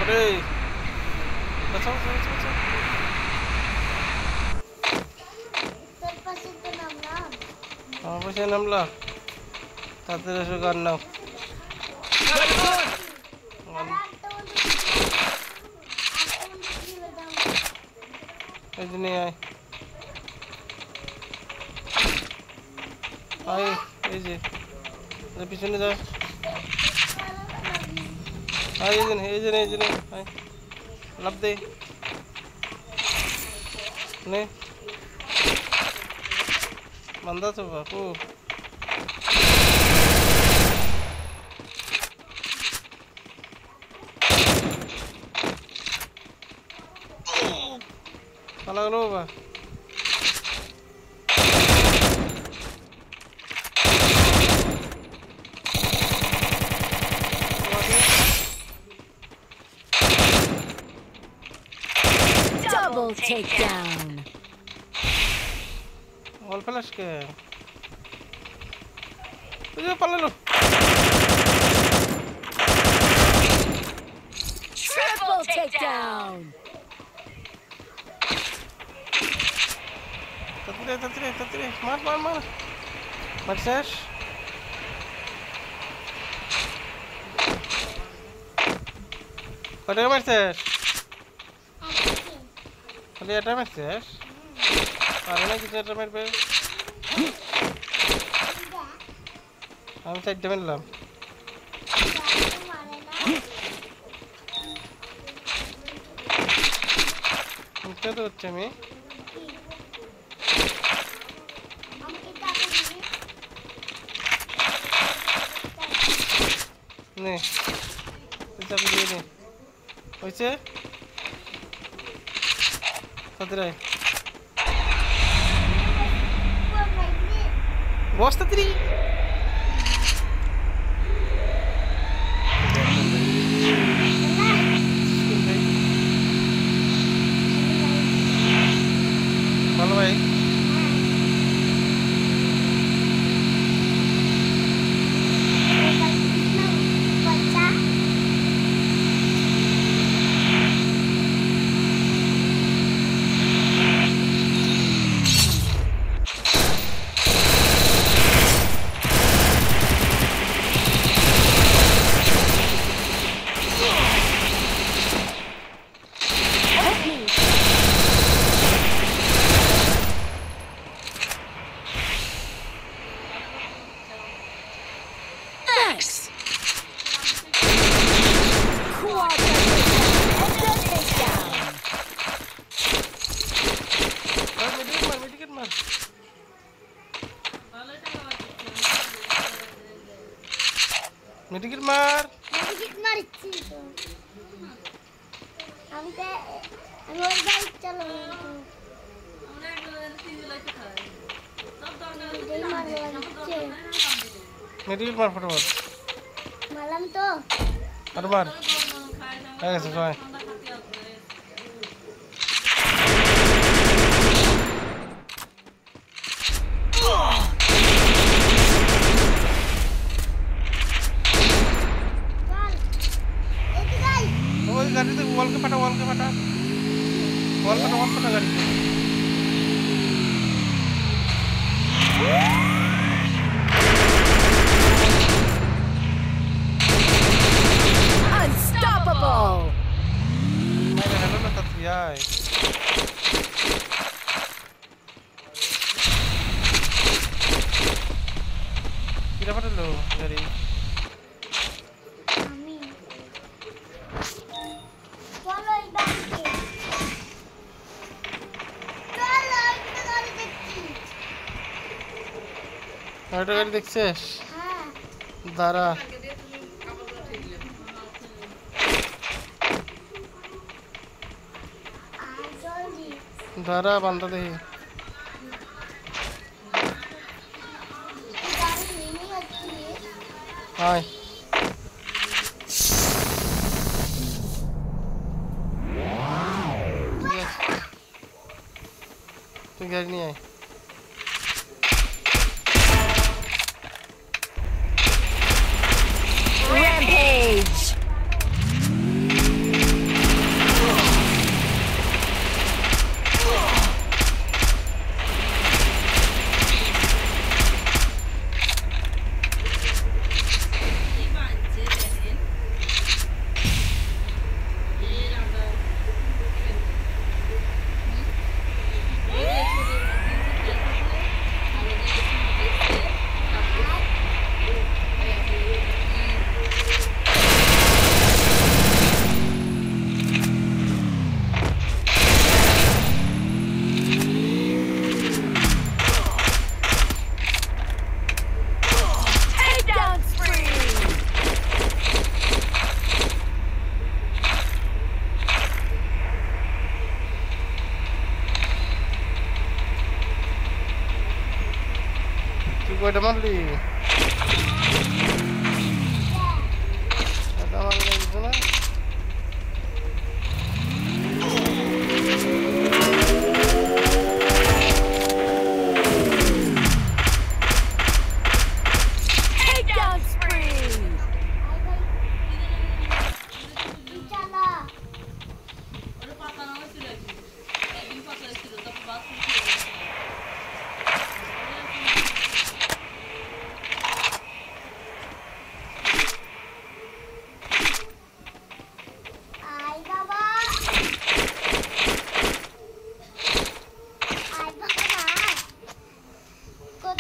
अरे बचाओ बचाओ बचाओ हाँ बस ये नमला ताते रसो करना इतने आए ये पीछे जा ये लब दे ने बंदा तो बापू अलग लो बा Double takedown. All flash ke तुझे पल्ले लो Triple takedown. ततरे मार मर्सेश पड़ेगा मर्सेश अरे अटा मर्सेश अरे ना कितने अटा मेरे पे हम साइड में लाम क्या तो अच्छा में नहीं ऐसा कुछ नहीं वैसे सत्रह बॉस तत्री हेलो भाई मेडिकेट मार मारছি তো আমি তো আমি ওই বাইক চালাবো আমরা তিন লাইট খাই সব দরকার मेडिकेट मार फटाफट মারলাম তো और मार ऐसे सोए गाड़ी तो वॉल के फटा गाड़ी Unstoppable. मैं हेलो ना तत्विया है किधर फटा लो गाड़ी আরেকটা গাড়ি দেখছিস দাঁড়া দাঁড়া বান্দা দেখি হাই তুই গাড়ি নিয়ে আয় Rampage. কয়টা মারলি? এটা মারলি কিছু না? Takedown spree. চালা আই বাবা কত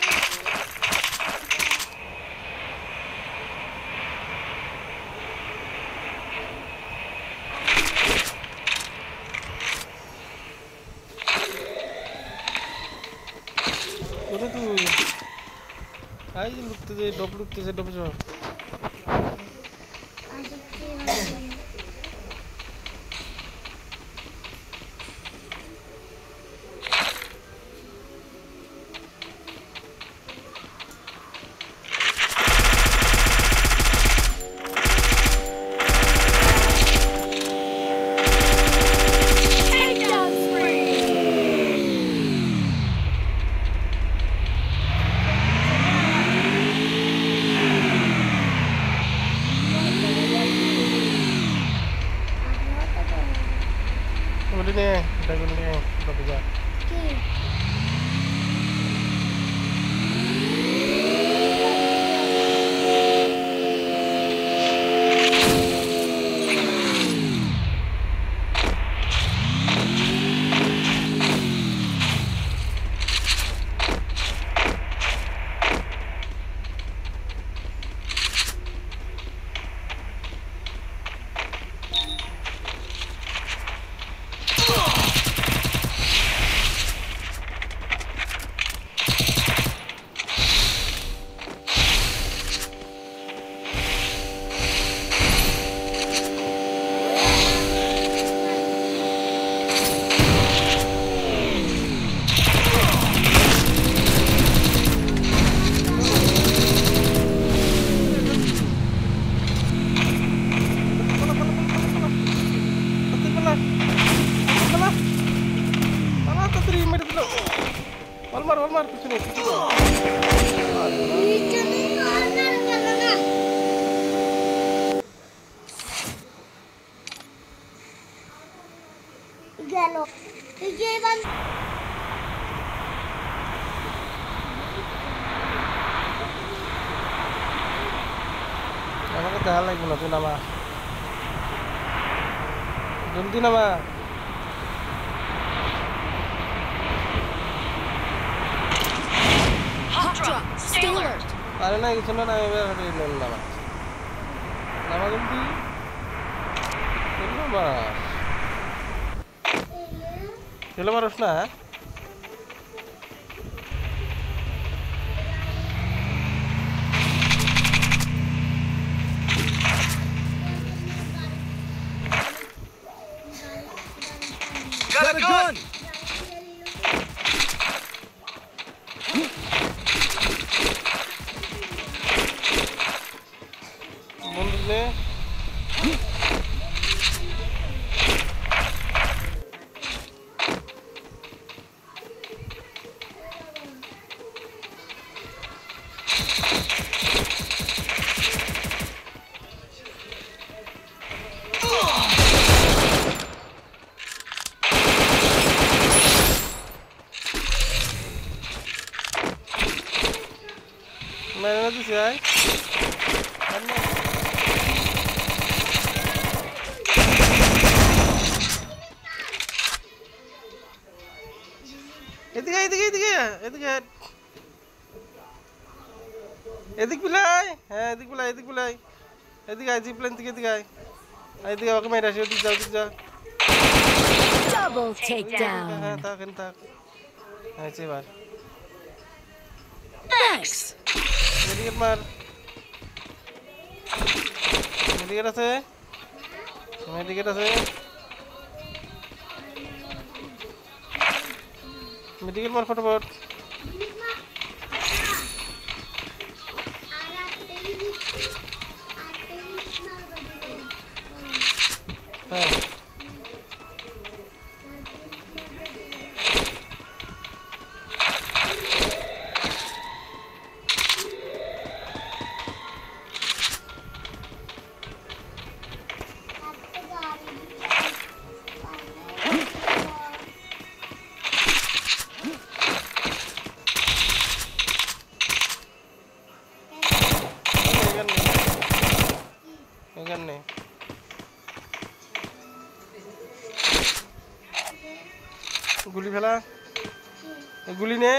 কোথায় তুই? আই লুকতেছে, ডব লুকতেছে, ডব যাও। Takedown spree. Udah nih, udah gini nih, udah bisa. কি Walmart kesini. গেল এই যে এবার আমাকে দেখা লাগবে না, তুই নামা, জলদি নামা। Hot drop. Stay alert. আরে না কিছু না, আমি এবার নামা নামা জলদি নামা। চলে পারস না? Got a gun! বন্ধুলে মেরে দিছে আয় এদিকে এদিকে এদিকে এদিকে এদিক পিলাই, হ্যাঁ এদিক পিলাই, এদিক পিলাই, এদিকে আয়, জিপ লাইন থেকে এদিকে আয়, এদিকে ওকে মেরে আসি, ওদিক যা, ওদিক যা। Double হ্যাঁ takedown. থাক থাক, হ্যাঁ এবার Thanks. মেডিকেট মার, মেডিকেট আছে, মেডিকেট আছে, মেডিকেট মার ফটাফট। হ্যাঁ এখানে গুলি ফেলা গুলি নে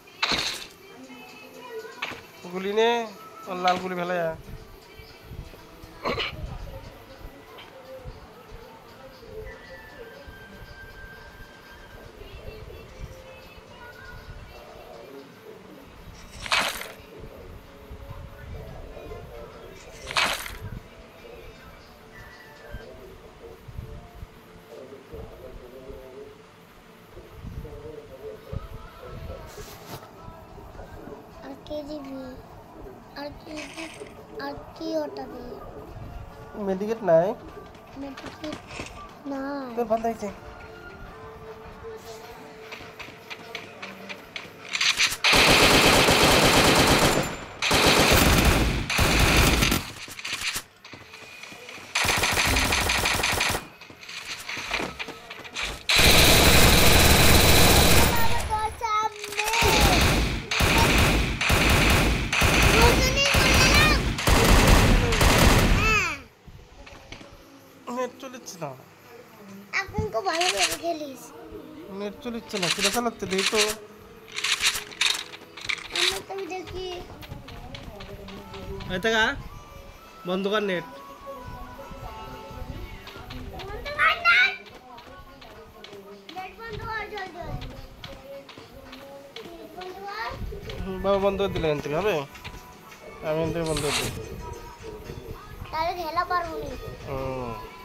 লাল গুলি ফেলা আর কি ওটা দিয়ে মেডিকেট নাই মেডিকেট না তোর বন্ধ হয়েছে নেট চলিচ্ছে না এখন তো ভালো করে খেলিস নেট চলিচ্ছে না সেটা চালাতে দিই তো আমরা তো দেখি এই টাকা বন্ধ কর নেট বাবা বন্ধ করে দিলে এখান থেকে হবে আমি এখান থেকে বন্ধ করে দিই তাহলে খেলা পারবো না হুম